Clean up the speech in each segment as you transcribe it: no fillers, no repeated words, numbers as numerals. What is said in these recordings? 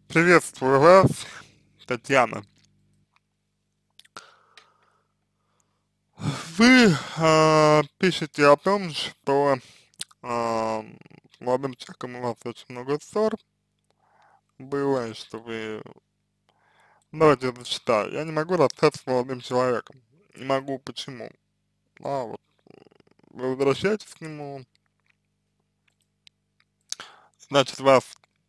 Приветствую вас, Татьяна. Вы пишете о том, что с молодым человеком у вас очень много ссор было, и что вы... Давайте я зачитаю. Я не могу расстаться с молодым человеком. Не могу, почему? Вот вы возвращаетесь к нему, значит, вас,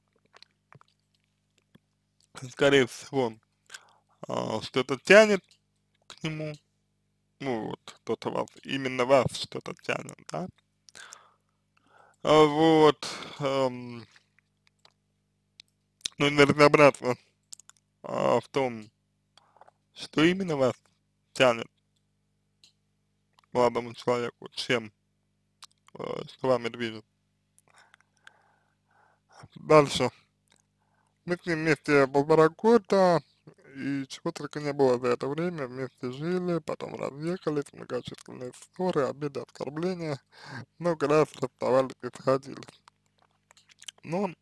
скорее всего, что-то тянет к нему. Ну, вот, кто-то вас, именно вас что-то тянет, да? Вот, ну, не разобраться в том, что именно вас тянет к молодому человеку, чем, что вами движет. Дальше. Мы с ним вместе 1,5 года, и чего только не было за это время. Вместе жили, потом разъехались, многочисленные ссоры, обиды, оскорбления. Много раз расставались и сходились. Но,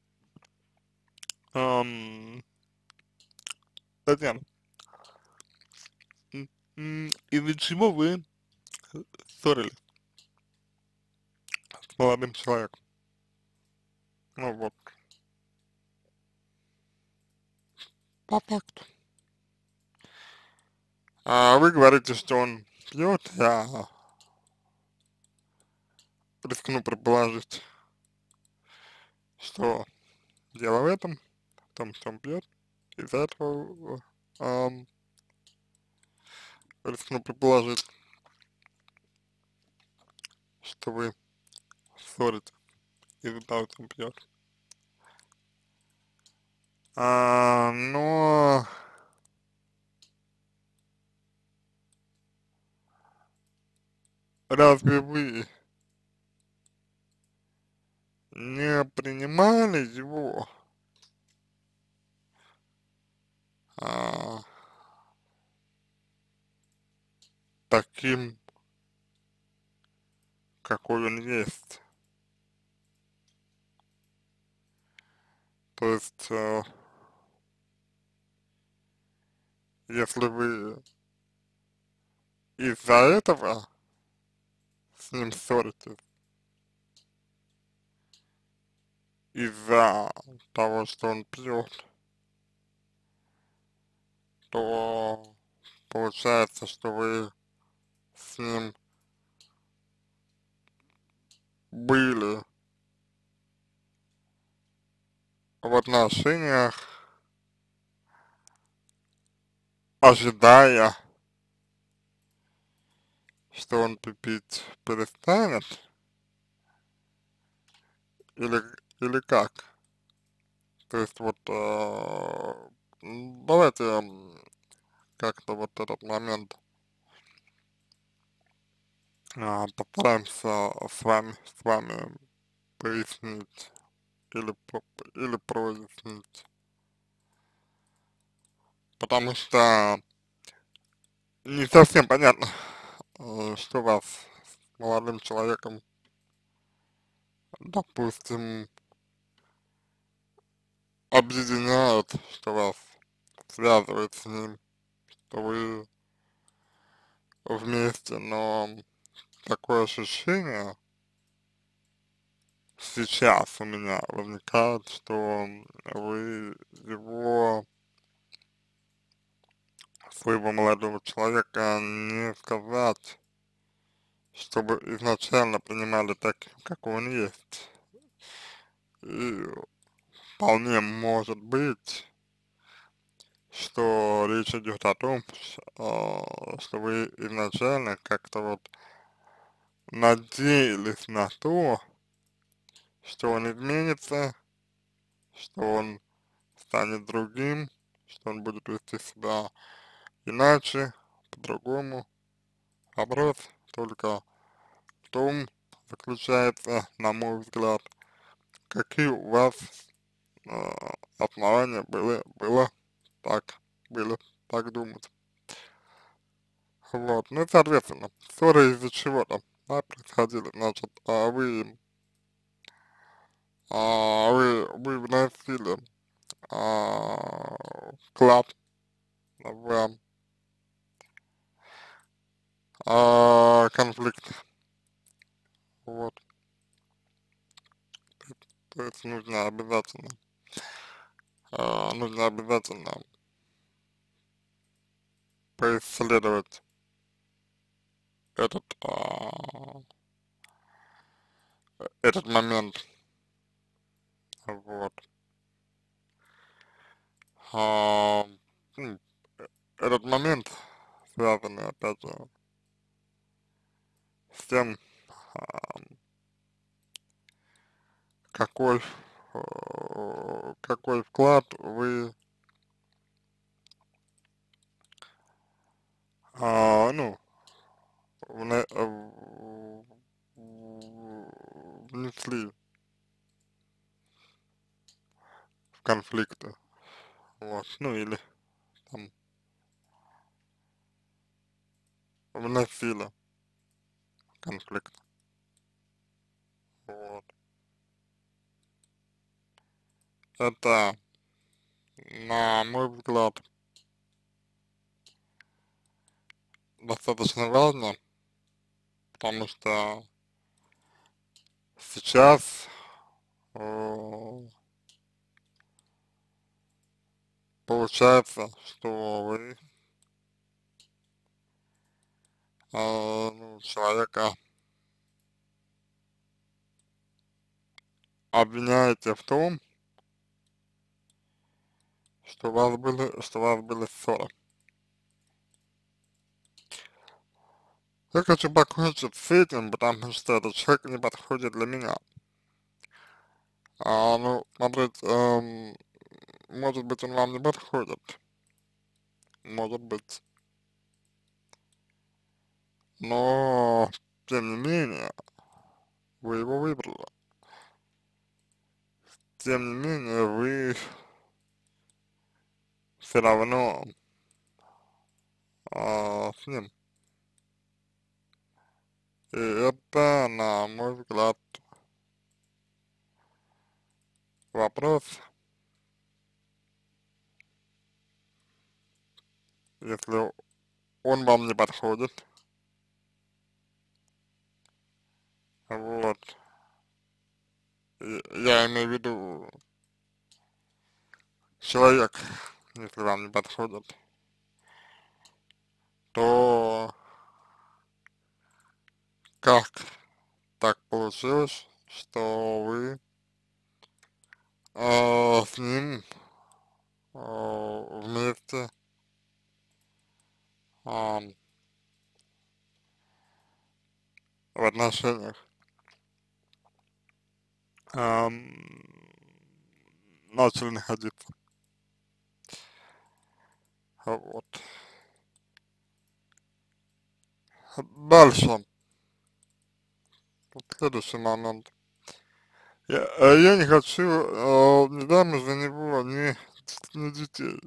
эм, Татьяна, из-за чего вы ссорились с молодым человеком? Ну вот, по факту. Вы говорите, что он пьет, я рискну предположить, что дело в этом, в том, что он пьет. Из-за этого ам, рискну предположить, что вы ссоритесь из-за того, что он пьет. Но разве вы не принимали его а, таким, какой он есть? То есть, если вы из-за этого с ним ссоритесь, из-за того, что он пьет, то получается, что вы с ним были в отношениях, ожидая, что он пить перестанет, или, или как? То есть вот, давайте как-то вот этот момент постараемся с вами пояснить или прояснить, потому что не совсем понятно, что вас с молодым человеком, допустим, объединяет, что вас связывает с ним, что вы вместе, но такое ощущение сейчас у меня возникает, что вы его, своего молодого человека, не сказать, чтобы изначально принимали таким, как он есть. И вполне может быть, что речь идет о том, что вы изначально как-то вот надеялись на то, что он изменится, что он станет другим, что он будет вести себя иначе, по-другому. Вопрос только в том, заключается, на мой взгляд, какие у вас э, основания так, были так думать. Вот, ну и соответственно, ссоры из-за чего-то, да, происходили, значит, вы вносили вклад в конфликт, вот, то есть нужно обязательно поисследовать этот, этот момент, вот, а, м, этот момент, связанный, опять же, с тем, а, какой, какой вклад вы, ну, внесли в конфликты, вот, ну, или там вносили в конфликт, вот. Это, на мой взгляд, достаточно важно, потому что сейчас получается, что вы ну, человека обвиняете в том, что у вас были ссоры. Я хочу покончить с этим, потому что этот человек не подходит для меня. Ну, смотрите, может быть, он вам не подходит, может быть, но, тем не менее, вы его выбрали. Тем не менее, вы все равно с ним. И это, на мой взгляд, вопрос, если он вам не подходит, вот, я имею в виду человек, если вам не подходит, то как так получилось, что вы с ним вместе а, в отношениях ам, начали находиться, вот. Дальше, вот следующий момент. Я не хочу не замуж за него, ни детей.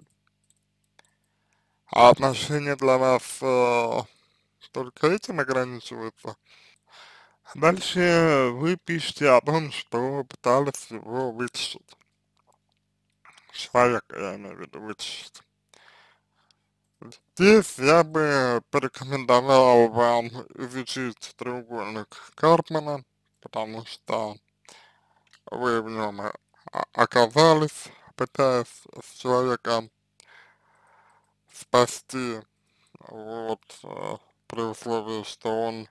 А отношения для вас только этим ограничиваются? Дальше вы пишете о том, что пытались его вытащить. Человека, я имею в виду, вытащить. Здесь я бы порекомендовал вам изучить треугольник Карпмана, потому что вы в нем оказались, пытаясь с человека спасти, вот, при условии, что он,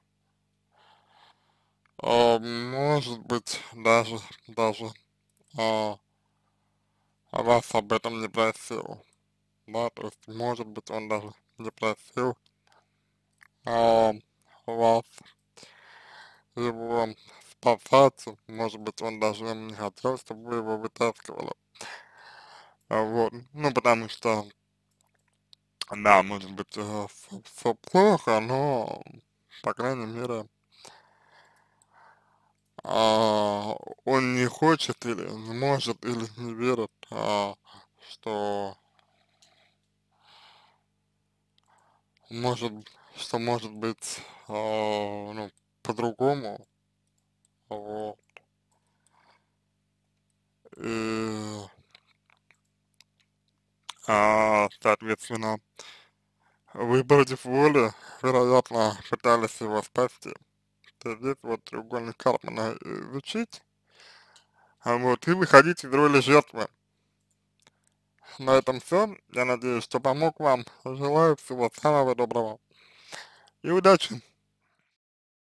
может быть, даже а, вас об этом не просил, да, то есть, может быть, он даже не просил а, вас его спасать, может быть, он даже не хотел, чтобы вы его вытаскивали, вот, ну, потому что, да, может быть, все плохо, но, по крайней мере, он не хочет или не может, или не верит, что может, что может быть, ну, по-другому, вот, и соответственно, вы против воли, вероятно, пытались его спасти. То есть здесь вот треугольник Карпмана изучить, вот, и выходить из роли жертвы. На этом все. Я надеюсь, что помог вам. Желаю всего самого доброго и удачи!